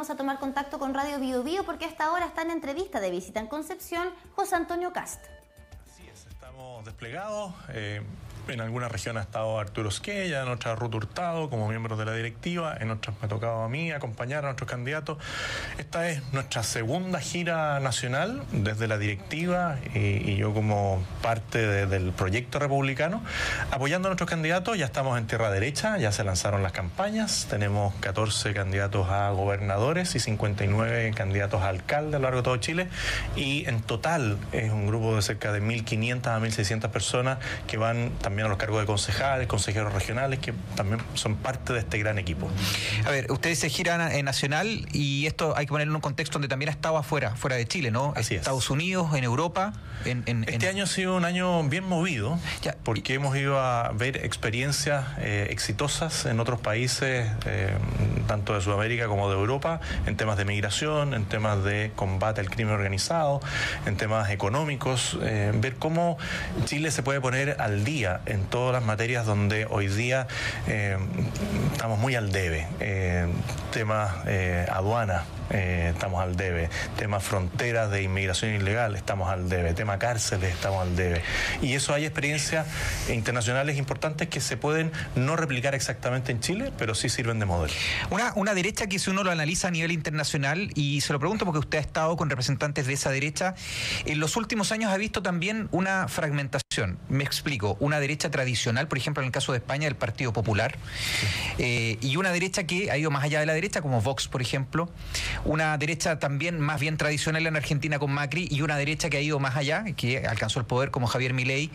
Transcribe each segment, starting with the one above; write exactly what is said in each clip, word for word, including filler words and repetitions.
vamos a tomar contacto con Radio Bio Bio porque a esta hora está en entrevista de visita en Concepción José Antonio Kast. Así es, estamos desplegados. Eh... En alguna región ha estado Arturo Esquella, en otra Ruth Hurtado como miembros de la directiva, en otras me ha tocado a mí acompañar a nuestros candidatos. Esta es nuestra segunda gira nacional desde la directiva y, y yo como parte de, del proyecto republicano, apoyando a nuestros candidatos. Ya estamos en tierra derecha, ya se lanzaron las campañas, tenemos catorce candidatos a gobernadores y cincuenta y nueve candidatos a alcalde a lo largo de todo Chile, y en total es un grupo de cerca de mil quinientas a mil seiscientas personas que van también también a los cargos de concejales, consejeros regionales, que también son parte de este gran equipo. A ver, ustedes se giran en nacional y esto hay que ponerlo en un contexto donde también ha estado afuera, fuera de Chile, ¿no? Así Estados es. Unidos, en Europa. En, en, este en... año ha sido un año bien movido, ya, porque y... hemos ido a ver experiencias eh, exitosas en otros países, eh, tanto de Sudamérica como de Europa, en temas de migración, en temas de combate al crimen organizado, en temas económicos, eh, ver cómo Chile se puede poner al día en todas las materias donde hoy día eh, estamos muy al debe. Eh, temas eh, aduana, eh, estamos al debe. Temas fronteras de inmigración ilegal, estamos al debe. Tema cárceles, estamos al debe. Y eso hay experiencias internacionales importantes que se pueden no replicar exactamente en Chile, pero sí sirven de modelo. Una, una derecha que si uno lo analiza a nivel internacional, y se lo pregunto porque usted ha estado con representantes de esa derecha, en los últimos años ha visto también una fragmentación. Me explico, una derecha tradicional, por ejemplo en el caso de España, el Partido Popular, sí. eh, y una derecha que ha ido más allá de la derecha, como Vox, por ejemplo, una derecha también más bien tradicional en Argentina con Macri, y una derecha que ha ido más allá, que alcanzó el poder como Javier Milei,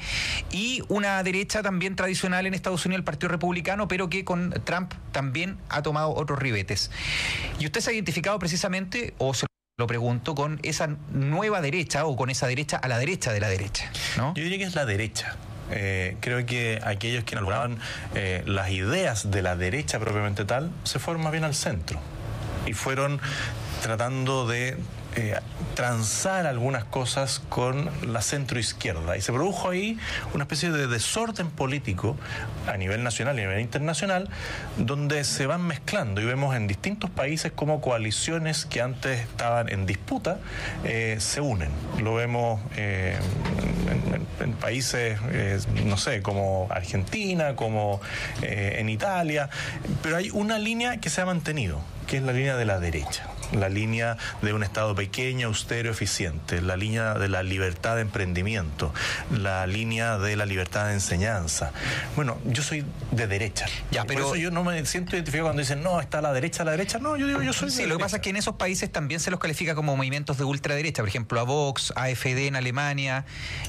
y una derecha también tradicional en Estados Unidos, el Partido Republicano, pero que con Trump también ha tomado otros ribetes. Y usted se ha identificado precisamente, o se lo pregunto, con esa nueva derecha o con esa derecha a la derecha de la derecha, ¿no? Yo diría que es la derecha. Eh, creo que aquellos que elaboraban eh, las ideas de la derecha propiamente tal se fueron más bien al centro y fueron tratando de eh, transar algunas cosas con la centroizquierda, y se produjo ahí una especie de desorden político a nivel nacional y a nivel internacional, donde se van mezclando y vemos en distintos países como coaliciones que antes estaban en disputa eh, se unen. Lo vemos eh, en, en, en países eh, no sé, como Argentina, como eh, en Italia, pero hay una línea que se ha mantenido, que es la línea de la derecha, la línea de un Estado pequeño, austero, eficiente, la línea de la libertad de emprendimiento, la línea de la libertad de enseñanza. Bueno, yo soy de derecha. Ya, pero... Por eso yo no me siento identificado cuando dicen, no, está a la derecha, a la derecha. No, yo digo, yo soy de Sí, derecha. Lo que pasa es que en esos países también se los califica como movimientos de ultraderecha, por ejemplo, a Vox, A F D en Alemania,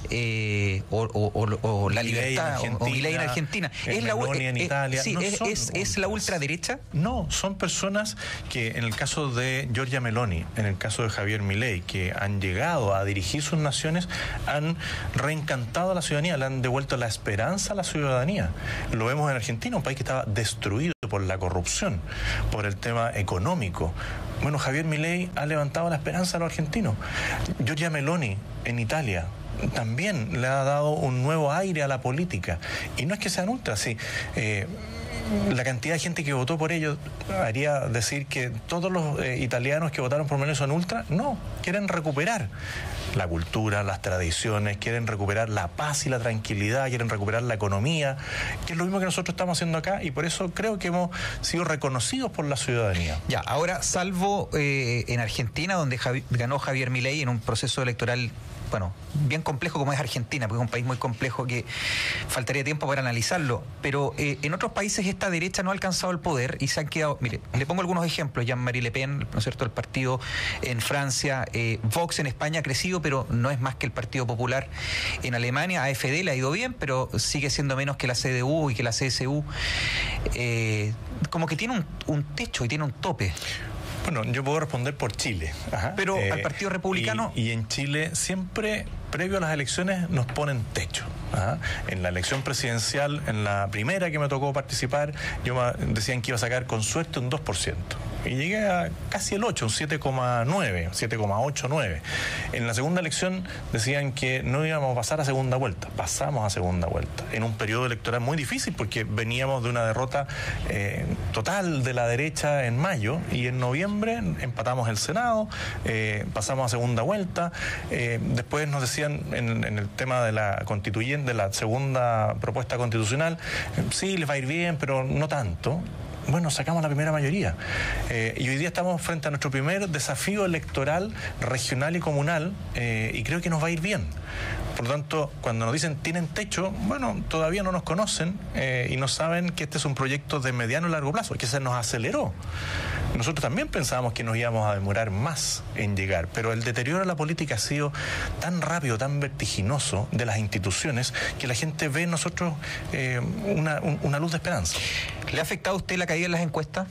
eh, o, o, o, o La Libertad, o Milei en Argentina. Es la eh, en eh, Italia. Sí, no es, son, es, ¿Es la ultraderecha? No, son personas que en el caso de Giorgia Meloni, en el caso de Javier Milei, que han llegado a dirigir sus naciones, han reencantado a la ciudadanía, le han devuelto la esperanza a la ciudadanía. Lo vemos en Argentina, un país que estaba destruido por la corrupción, por el tema económico. Bueno, Javier Milei ha levantado la esperanza a los argentinos. Giorgia Meloni en Italia también le ha dado un nuevo aire a la política. Y no es que sean ultras, sí. Eh, La cantidad de gente que votó por ellos haría decir que todos los eh, italianos que votaron por Meloni son ultra. No, quieren recuperar la cultura, las tradiciones, quieren recuperar la paz y la tranquilidad, quieren recuperar la economía, que es lo mismo que nosotros estamos haciendo acá, y por eso creo que hemos sido reconocidos por la ciudadanía. Ya, ahora, salvo eh, en Argentina, donde Javi, ganó Javier Milei en un proceso electoral, bueno, bien complejo como es Argentina, porque es un país muy complejo que faltaría tiempo para analizarlo, pero eh, en otros países esta derecha no ha alcanzado el poder y se han quedado, mire, le pongo algunos ejemplos, Jean-Marie Le Pen, ¿no es cierto?, el partido en Francia, eh, Vox en España ha crecido, pero no es más que el Partido Popular en Alemania, A F D le ha ido bien, pero sigue siendo menos que la C D U y que la C S U, eh, como que tiene un, un techo y tiene un tope. Bueno, yo puedo responder por Chile. Ajá. Pero eh, al Partido Republicano... Y, y en Chile siempre, previo a las elecciones, nos ponen techo. Ajá. En la elección presidencial, en la primera que me tocó participar, yo me decían que iba a sacar con suerte un dos por ciento. y llegué a casi el ocho, un siete coma nueve, siete coma ocho, nueve. En la segunda elección decían que no íbamos a pasar a segunda vuelta. Pasamos a segunda vuelta, en un periodo electoral muy difícil porque veníamos de una derrota eh, total de la derecha en mayo y en noviembre empatamos el Senado, eh, pasamos a segunda vuelta. Eh, después nos decían en, en el tema de la constituyente, de la segunda propuesta constitucional, eh, sí, les va a ir bien, pero no tanto. Bueno, sacamos la primera mayoría. Eh, y hoy día estamos frente a nuestro primer desafío electoral regional y comunal, eh, y creo que nos va a ir bien. Por lo tanto, cuando nos dicen tienen techo, bueno, todavía no nos conocen eh, y no saben que este es un proyecto de mediano y largo plazo, que se nos aceleró. Nosotros también pensábamos que nos íbamos a demorar más en llegar, pero el deterioro de la política ha sido tan rápido, tan vertiginoso de las instituciones, que la gente ve en nosotros eh, una, un, una luz de esperanza. ¿Le ha afectado a usted la caída en las encuestas?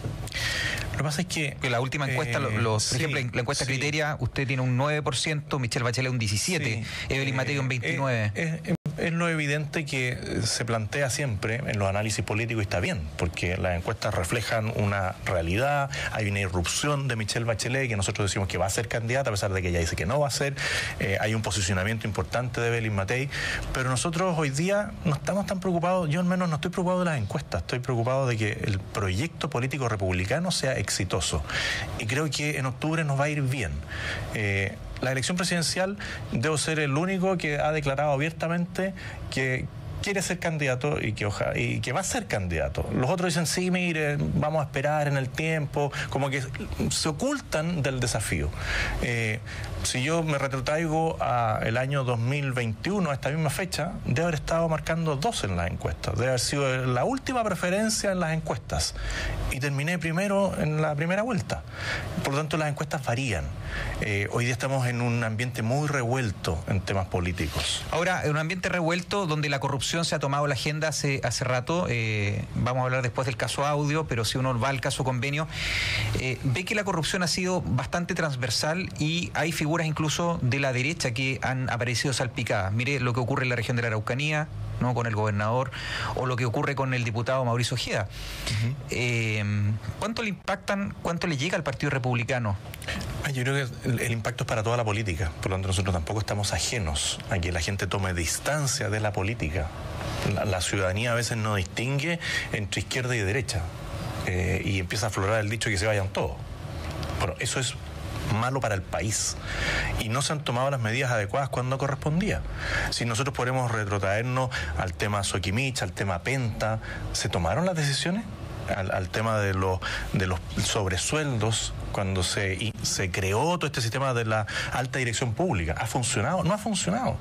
Lo que pasa es que... que la última encuesta, eh, los, por sí, ejemplo, la encuesta sí. Criteria, usted tiene un nueve por ciento, Michelle Bachelet un diecisiete por ciento, sí. Evelyn Matei un veintinueve por ciento. Eh, eh, es lo evidente que se plantea siempre en los análisis políticos y está bien, porque las encuestas reflejan una realidad, hay una irrupción de Michelle Bachelet, que nosotros decimos que va a ser candidata, a pesar de que ella dice que no va a ser, eh, hay un posicionamiento importante de Evelyn Matei, pero nosotros hoy día no estamos tan preocupados, yo al menos no estoy preocupado de las encuestas, estoy preocupado de que el proyecto político republicano sea exitoso, y creo que en octubre nos va a ir bien. Eh, La elección presidencial, debo ser el único que ha declarado abiertamente que quiere ser candidato y que, oja, y que va a ser candidato. Los otros dicen, sí, mire, vamos a esperar en el tiempo, como que se ocultan del desafío. Eh, si yo me retrotraigo al año dos mil veintiuno, a esta misma fecha, debe haber estado marcando dos en las encuestas, debe haber sido la última preferencia en las encuestas, y terminé primero en la primera vuelta. Por lo tanto, las encuestas varían. Eh, hoy día estamos en un ambiente muy revuelto en temas políticos. Ahora, en un ambiente revuelto donde la corrupción se ha tomado la agenda hace, hace rato, eh, vamos a hablar después del caso Audio, pero si uno va al caso Convenio, eh, ve que la corrupción ha sido bastante transversal y hay figuras incluso de la derecha que han aparecido salpicadas. Mire lo que ocurre en la región de la Araucanía, ¿no?, con el gobernador, o lo que ocurre con el diputado Mauricio Ojeda. Uh-huh. eh, ¿Cuánto le impactan, cuánto le llega al Partido Republicano? Yo creo que el, el impacto es para toda la política, por lo tanto nosotros tampoco estamos ajenos a que la gente tome distancia de la política. La, la ciudadanía a veces no distingue entre izquierda y derecha, eh, y empieza a aflorar el dicho que se vayan todos. Bueno, eso es malo para el país y no se han tomado las medidas adecuadas cuando correspondía. Si nosotros podemos retrotraernos al tema Soquimich, al tema Penta, ¿se tomaron las decisiones? Al, al tema de los de los sobresueldos, cuando se, y, se creó todo este sistema de la alta dirección pública. ¿Ha funcionado? No ha funcionado.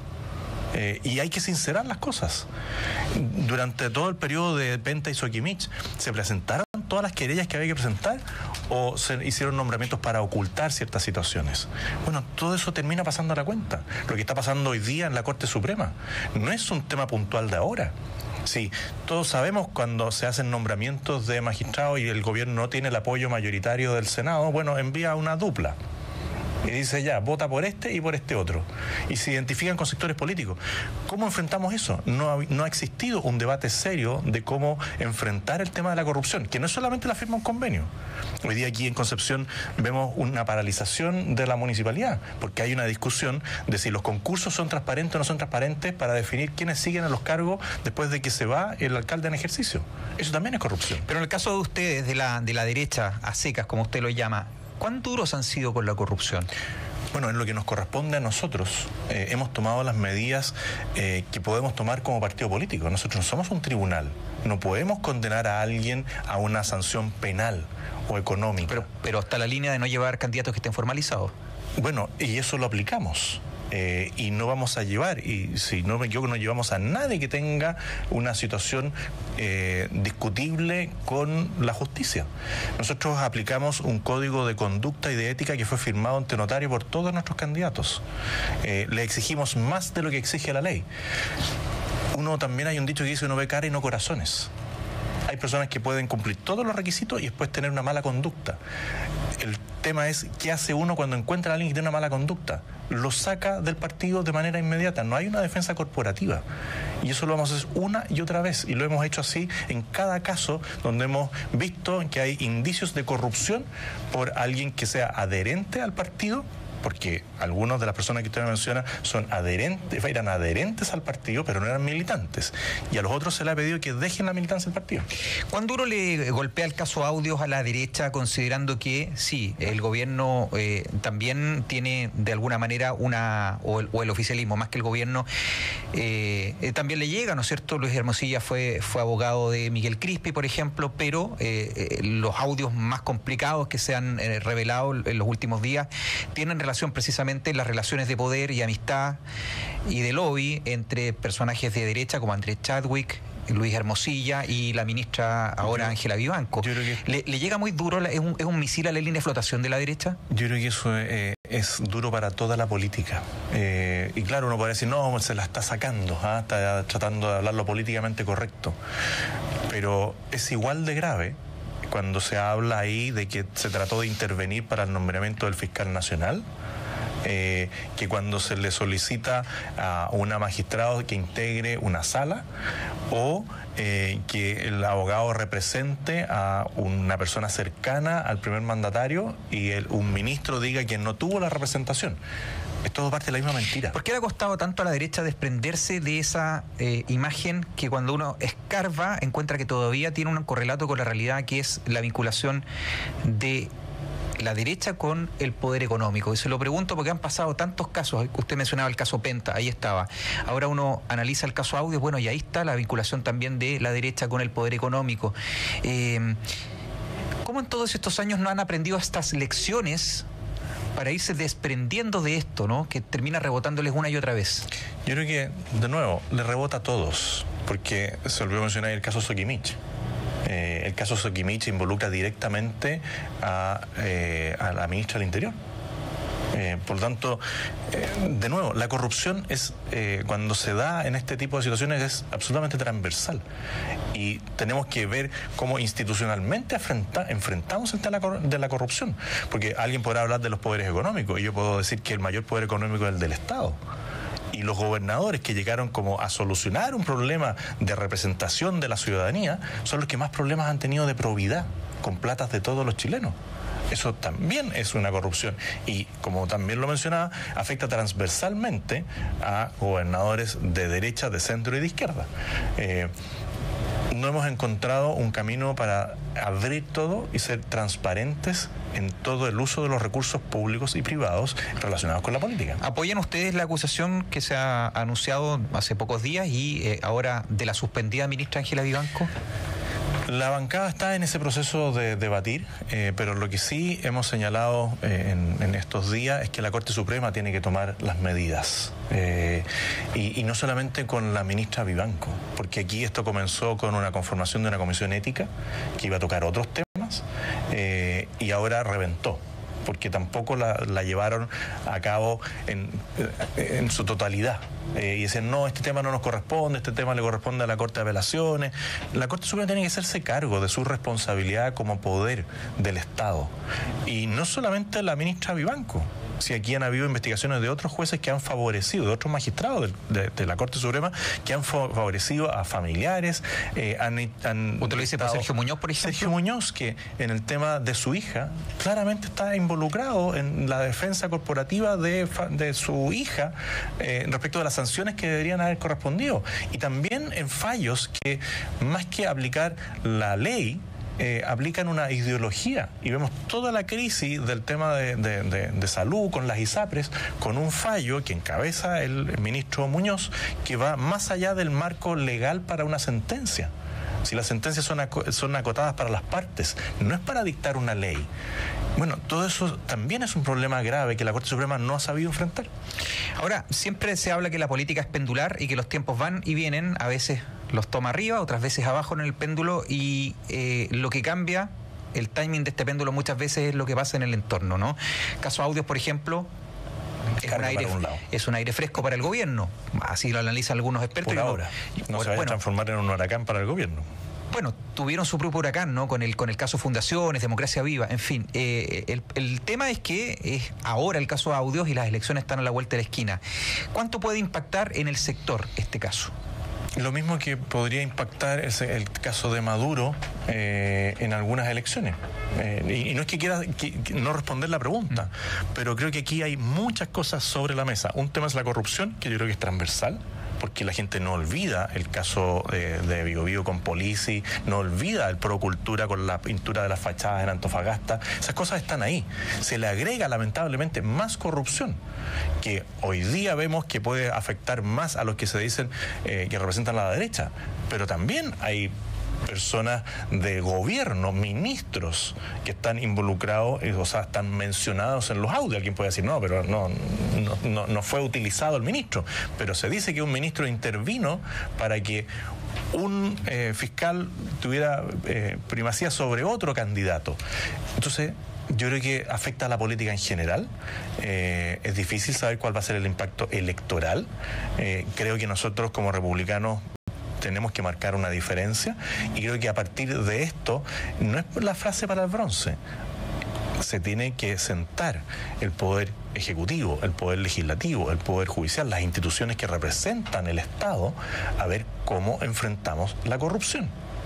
Eh, y hay que sincerar las cosas. Durante todo el periodo de Penta y Soquimich, ¿se presentaron todas las querellas que había que presentar o se hicieron nombramientos para ocultar ciertas situaciones? Bueno, todo eso termina pasando a la cuenta. Lo que está pasando hoy día en la Corte Suprema no es un tema puntual de ahora. Sí, todos sabemos cuando se hacen nombramientos de magistrados y el gobierno no tiene el apoyo mayoritario del Senado, bueno, envía una dupla. Y dice ya, vota por este y por este otro. Y se identifican con sectores políticos. ¿Cómo enfrentamos eso? No ha, no ha existido un debate serio de cómo enfrentar el tema de la corrupción, que no es solamente la firma de un convenio. Hoy día aquí en Concepción vemos una paralización de la municipalidad, porque hay una discusión de si los concursos son transparentes o no son transparentes para definir quiénes siguen a los cargos después de que se va el alcalde en ejercicio. Eso también es corrupción. Pero en el caso de ustedes, de la, de la derecha, a secas, como usted lo llama, ¿cuán duros han sido con la corrupción? Bueno, en lo que nos corresponde a nosotros, eh, hemos tomado las medidas eh, que podemos tomar como partido político. Nosotros no somos un tribunal, no podemos condenar a alguien a una sanción penal o económica. Pero, pero hasta la línea de no llevar candidatos que estén formalizados. Bueno, y eso lo aplicamos. Eh, y no vamos a llevar, y si no me equivoco, no llevamos a nadie que tenga una situación eh, discutible con la justicia. Nosotros aplicamos un código de conducta y de ética que fue firmado ante notario por todos nuestros candidatos. Eh, le exigimos más de lo que exige la ley. Uno también, hay un dicho que dice, uno ve cara y no corazones. Hay personas que pueden cumplir todos los requisitos y después tener una mala conducta. El tema es qué hace uno cuando encuentra a alguien que tiene una mala conducta. Lo saca del partido de manera inmediata. No hay una defensa corporativa. Y eso lo vamos a hacer una y otra vez. Y lo hemos hecho así en cada caso donde hemos visto que hay indicios de corrupción por alguien que sea adherente al partido, porque algunas de las personas que usted menciona son adherentes, eran adherentes al partido, pero no eran militantes. Y a los otros se les ha pedido que dejen la militancia del partido. ¿Cuán duro le golpea el caso Audios a la derecha, considerando que sí, el gobierno eh, también tiene de alguna manera una, o el, o el oficialismo, más que el gobierno, eh, eh, también le llega, ¿no es cierto? Luis Hermosilla fue, fue abogado de Miguel Crispi, por ejemplo, pero eh, eh, los audios más complicados que se han eh, revelado en los últimos días tienen relación precisamente las relaciones de poder y amistad y de lobby entre personajes de derecha como Andrés Chadwick, Luis Hermosilla y la ministra ahora Ángela Vivanco. Yo creo que ¿Le, ¿Le llega muy duro? ¿Es un, ¿Es un misil a la línea de flotación de la derecha? Yo creo que eso eh, es duro para toda la política. Eh, y claro, uno puede decir, no, se la está sacando, ¿ah? Está tratando de hablar lo políticamente correcto. Pero es igual de grave cuando se habla ahí de que se trató de intervenir para el nombramiento del fiscal nacional, eh, que cuando se le solicita a una magistrado que integre una sala, o eh, que el abogado represente a una persona cercana al primer mandatario y el, un ministro diga que no tuvo la representación. Es todo parte de la misma mentira. ¿Por qué le ha costado tanto a la derecha desprenderse de esa eh, imagen que cuando uno escarba encuentra que todavía tiene un correlato con la realidad, que es la vinculación de la derecha con el poder económico? Y se lo pregunto porque han pasado tantos casos. Usted mencionaba el caso Penta, ahí estaba. Ahora uno analiza el caso Audios, bueno, y ahí está la vinculación también de la derecha con el poder económico. Eh, ¿Cómo en todos estos años no han aprendido estas lecciones para irse desprendiendo de esto, ¿no? Que termina rebotándoles una y otra vez? Yo creo que, de nuevo, le rebota a todos, porque se olvidó mencionar el caso Soquimich. Eh, el caso Soquimich involucra directamente a, eh, a la ministra del Interior. Eh, por lo tanto, eh, de nuevo, la corrupción es eh, cuando se da en este tipo de situaciones es absolutamente transversal y tenemos que ver cómo institucionalmente afrenta, enfrentamos ante la, de la corrupción, porque alguien podrá hablar de los poderes económicos y yo puedo decir que el mayor poder económico es el del Estado. Y los gobernadores que llegaron como a solucionar un problema de representación de la ciudadanía son los que más problemas han tenido de probidad con platas de todos los chilenos. Eso también es una corrupción y, como también lo mencionaba, afecta transversalmente a gobernadores de derecha, de centro y de izquierda. Eh, no hemos encontrado un camino para abrir todo y ser transparentes en todo el uso de los recursos públicos y privados relacionados con la política. ¿Apoyan ustedes la acusación que se ha anunciado hace pocos días y eh, ahora de la suspendida ministra Ángela Vivanco? La bancada está en ese proceso de debatir, eh, pero lo que sí hemos señalado eh, en, en estos días es que la Corte Suprema tiene que tomar las medidas. Eh, y, y no solamente con la ministra Vivanco, porque aquí esto comenzó con una conformación de una comisión ética que iba a tocar otros temas eh, y ahora reventó, porque tampoco la, la llevaron a cabo en, en su totalidad. Eh, y dicen, no, este tema no nos corresponde, este tema le corresponde a la Corte de Apelaciones. La Corte Suprema tiene que hacerse cargo de su responsabilidad como poder del Estado. Y no solamente la ministra Vivanco. Si aquí han habido investigaciones de otros jueces que han favorecido, de otros magistrados de, de, de la Corte Suprema, que han favorecido a familiares. Eh, han, han ¿Usted lo dice por Sergio Muñoz, por ejemplo? Sergio Muñoz, que en el tema de su hija, claramente está involucrado en la defensa corporativa de, de su hija eh, respecto de las sanciones que deberían haber correspondido. Y también en fallos que, más que aplicar la ley, Eh, aplican una ideología y vemos toda la crisis del tema de, de, de, de salud con las ISAPRES, con un fallo que encabeza el ministro Muñoz que va más allá del marco legal para una sentencia. Si las sentencias son, ac son acotadas para las partes, no es para dictar una ley. Bueno, todo eso también es un problema grave que la Corte Suprema no ha sabido enfrentar. Ahora, siempre se habla que la política es pendular y que los tiempos van y vienen, a veces los toma arriba, otras veces abajo en el péndulo, y eh, lo que cambia el timing de este péndulo muchas veces es lo que pasa en el entorno, ¿no? Caso Audios, por ejemplo, es un, aire, un es un aire fresco para el gobierno, así lo analizan algunos expertos. Por ahora, no, no se vaya bueno, a transformar en un huracán para el gobierno. Bueno, tuvieron su propio huracán, ¿no? Con el con el caso Fundaciones, Democracia Viva, en fin. Eh, el, el tema es que es ahora el caso Audios y las elecciones están a la vuelta de la esquina. ¿Cuánto puede impactar en el sector este caso? Lo mismo que podría impactar es el caso de Maduro eh, en algunas elecciones. Eh, y, y no es que quiera que, que no responder la pregunta, pero creo que aquí hay muchas cosas sobre la mesa. Un tema es la corrupción, que yo creo que es transversal, porque la gente no olvida el caso de, de Bío Bío con Polisi, no olvida el Pro Cultura con la pintura de las fachadas en Antofagasta. Esas cosas están ahí. Se le agrega lamentablemente más corrupción, que hoy día vemos que puede afectar más a los que se dicen eh, que representan a la derecha, pero también hay personas de gobierno, ministros que están involucrados, o sea, están mencionados en los audios. Alguien puede decir, no, pero no, no, no, no fue utilizado el ministro, pero se dice que un ministro intervino para que un eh, fiscal tuviera eh, primacía sobre otro candidato. Entonces, yo creo que afecta a la política en general. Eh, es difícil saber cuál va a ser el impacto electoral. Eh, creo que nosotros como republicanos tenemos que marcar una diferencia, y creo que a partir de esto no es la frase para el bronce. Se tiene que sentar el poder ejecutivo, el poder legislativo, el poder judicial, las instituciones que representan el Estado, a ver cómo enfrentamos la corrupción.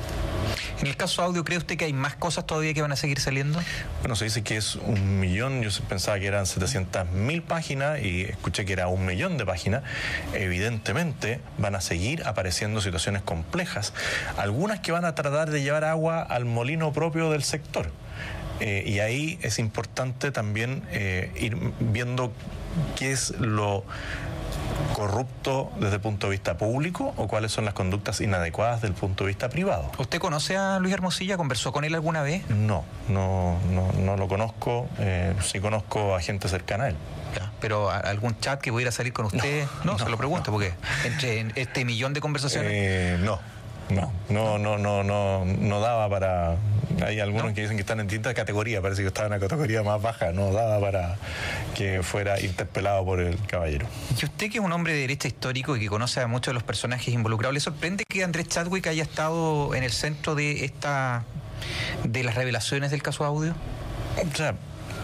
En el caso Audio, ¿cree usted que hay más cosas todavía que van a seguir saliendo? Bueno, se dice que es un millón, yo pensaba que eran setecientas mil páginas y escuché que era un millón de páginas. Evidentemente van a seguir apareciendo situaciones complejas, algunas que van a tratar de llevar agua al molino propio del sector. Eh, y ahí es importante también eh, ir viendo qué es lo corrupto desde el punto de vista público o cuáles son las conductas inadecuadas desde el punto de vista privado. ¿Usted conoce a Luis Hermosilla? ¿Conversó con él alguna vez? No, no, no, no lo conozco. Eh, sí conozco a gente cercana a él. Ya, pero ¿algún chat que pudiera salir con usted? No, no, no se lo pregunto, no. Porque entre este millón de conversaciones... Eh, no, no, no, no, no, no, no daba para... Hay algunos ¿no? que dicen que están en distintas categorías, parece que estaba en una categoría más baja, no daba para que fuera interpelado por el caballero. Y usted, que es un hombre de derecha histórico y que conoce a muchos de los personajes involucrados, ¿le sorprende que Andrés Chadwick haya estado en el centro de esta de las revelaciones del caso Audio? O sea,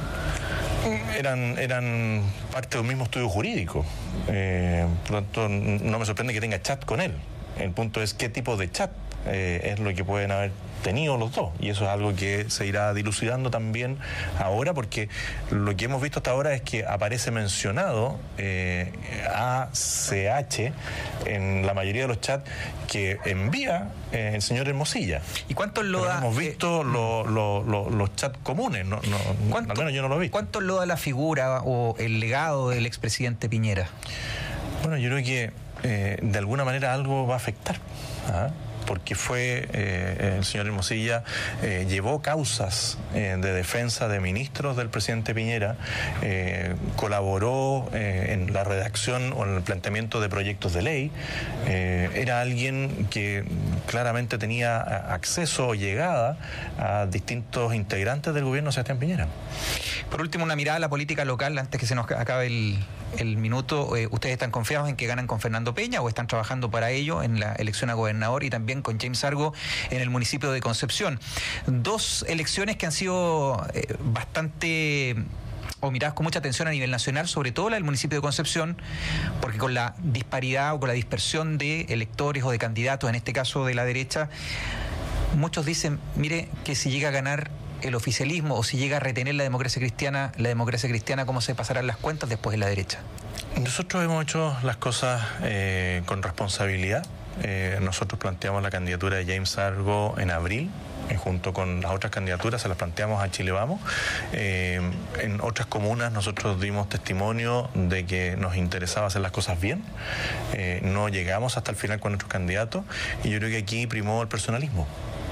eran, eran parte de un mismo estudio jurídico, eh, por lo tanto no me sorprende que tenga chat con él. El punto es qué tipo de chat eh, es lo que pueden haber tenido los dos, y eso es algo que se irá dilucidando también ahora, porque lo que hemos visto hasta ahora es que aparece mencionado eh, A C H en la mayoría de los chats que envía eh, el señor Hermosilla. ¿Y cuántos lo Pero da? hemos visto eh, lo, lo, lo, los chats comunes, no, no, al menos yo no lo he visto. ¿Cuánto lo da la figura o el legado del expresidente Piñera? Bueno, yo creo que eh, de alguna manera algo va a afectar, ¿ah? Porque fue eh, el señor Hermosilla eh, llevó causas eh, de defensa de ministros del presidente Piñera, eh, colaboró eh, en la redacción o en el planteamiento de proyectos de ley, eh, era alguien que claramente tenía acceso o llegada a distintos integrantes del gobierno de Sebastián Piñera. Por último, una mirada a la política local antes que se nos acabe el, el minuto. Eh, ¿Ustedes están confiados en que ganan con Fernando Peña o están trabajando para ello en la elección a gobernador y también con James Argo en el municipio de Concepción? Dos elecciones que han sido eh, bastante o miradas con mucha atención a nivel nacional, sobre todo la del municipio de Concepción, porque con la disparidad o con la dispersión de electores o de candidatos, en este caso de la derecha, muchos dicen, mire, que si llega a ganar el oficialismo o si llega a retener la democracia cristiana, la democracia cristiana, ¿cómo se pasarán las cuentas después de la derecha? Nosotros hemos hecho las cosas eh, con responsabilidad. Eh, nosotros planteamos la candidatura de James Argo en abril, eh, junto con las otras candidaturas, se las planteamos a Chile Vamos. Eh, en otras comunas nosotros dimos testimonio de que nos interesaba hacer las cosas bien. Eh, no llegamos hasta el final con nuestros candidatos y yo creo que aquí primó el personalismo.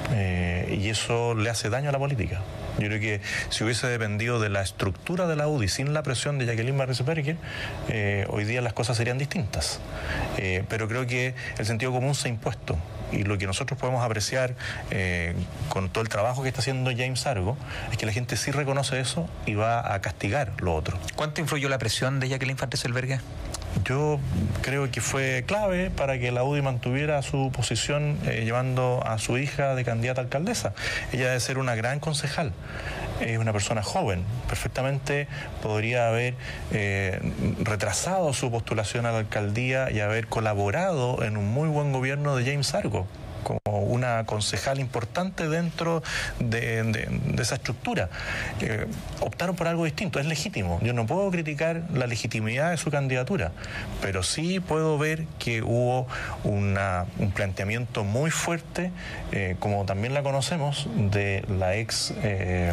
Eh, y eso le hace daño a la política. Yo creo que si hubiese dependido de la estructura de la U D I sin la presión de Jacqueline Barrios-Berger, eh, hoy día las cosas serían distintas. Eh, pero creo que el sentido común se ha impuesto. Y lo que nosotros podemos apreciar eh, con todo el trabajo que está haciendo James Argo es que la gente sí reconoce eso y va a castigar lo otro. ¿Cuánto influyó la presión de Jacqueline Barrios-Berger? Yo creo que fue clave para que la U D I mantuviera su posición eh, llevando a su hija de candidata a alcaldesa. Ella debe ser una gran concejal. Es una persona joven, perfectamente podría haber eh, retrasado su postulación a la alcaldía y haber colaborado en un muy buen gobierno de James Argo, como una concejal importante dentro de, de, de esa estructura. Eh, optaron por algo distinto, es legítimo. Yo no puedo criticar la legitimidad de su candidatura, pero sí puedo ver que hubo una, un planteamiento muy fuerte, eh, como también la conocemos, de la ex eh,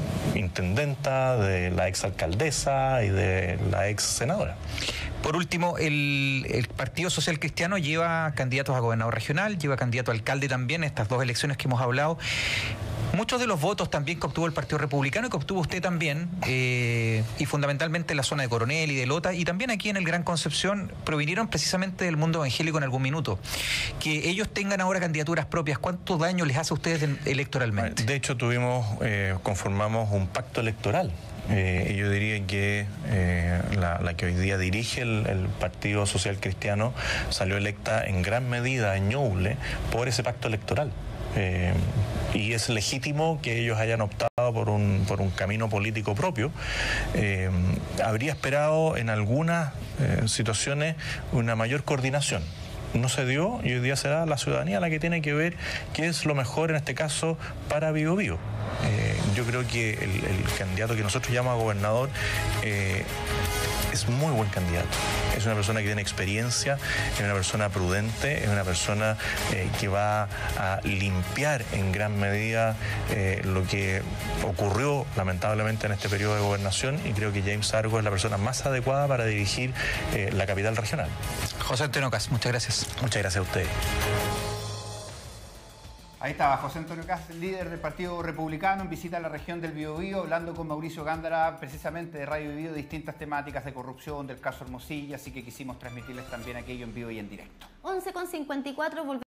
intendenta, de la ex alcaldesa y de la ex senadora. Por último, el, el Partido Social Cristiano lleva candidatos a gobernador regional, lleva candidato a alcalde también, estas dos elecciones que hemos hablado. Muchos de los votos también que obtuvo el Partido Republicano y que obtuvo usted también, eh, y fundamentalmente en la zona de Coronel y de Lota, y también aquí en el Gran Concepción, provinieron precisamente del mundo evangélico en algún minuto. Que ellos tengan ahora candidaturas propias, ¿cuánto daño les hace a ustedes electoralmente? De hecho, tuvimos, eh, conformamos un pacto electoral. Eh, yo diría que eh, la, la que hoy día dirige el, el Partido Social Cristiano salió electa en gran medida en Ñuble por ese pacto electoral. Eh, y es legítimo que ellos hayan optado por un, por un camino político propio. Eh, habría esperado en algunas eh, situaciones una mayor coordinación. No se dio y hoy día será la ciudadanía la que tiene que ver qué es lo mejor en este caso para Bío Bío. Eh, yo creo que el, el candidato que nosotros llamamos a gobernador eh, es muy buen candidato. Es una persona que tiene experiencia, es una persona prudente, es una persona eh, que va a limpiar en gran medida eh, lo que ocurrió lamentablemente en este periodo de gobernación, y creo que James Argo es la persona más adecuada para dirigir eh, la capital regional. José Antonio Kast, muchas gracias. Muchas gracias a ustedes. Ahí estaba José Antonio Kast, líder del Partido Republicano, en visita a la región del Biobío, hablando con Mauricio Gándara precisamente de Radio Biobío, de distintas temáticas de corrupción, del caso Hermosilla, así que quisimos transmitirles también aquello en vivo y en directo. once con cincuenta y cuatro, volvemos.